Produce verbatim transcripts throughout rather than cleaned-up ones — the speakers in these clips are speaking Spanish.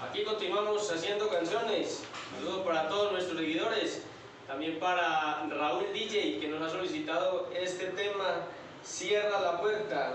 Aquí continuamos haciendo canciones. Saludos para todos nuestros seguidores. También para Raúl D J, que nos ha solicitado este tema, Cierra la Puerta.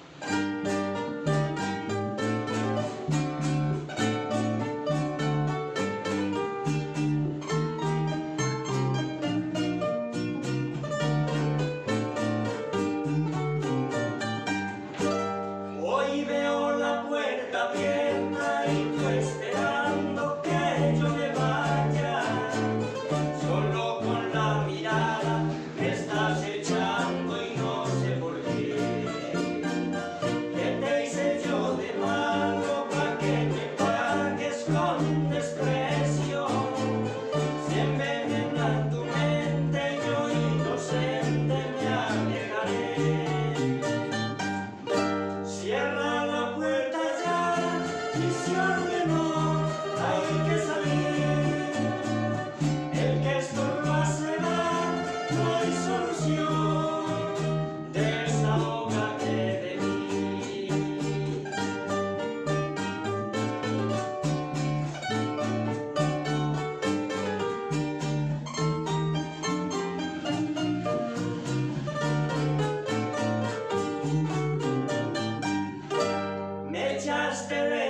Hoy veo la puerta abierta y tú esperando que yo me vaya. Solo con la mirada me estás echando y no sé por qué. ¿Qué te hice yo de malo pa' que me pagues con desprecio? Si envenenan tu mente yo inocente me alejaré. Cierra la puerta ya y se ordenó, hay que salir. El que estorba se va, no hay solución. Desahógate de mí. Me echaste de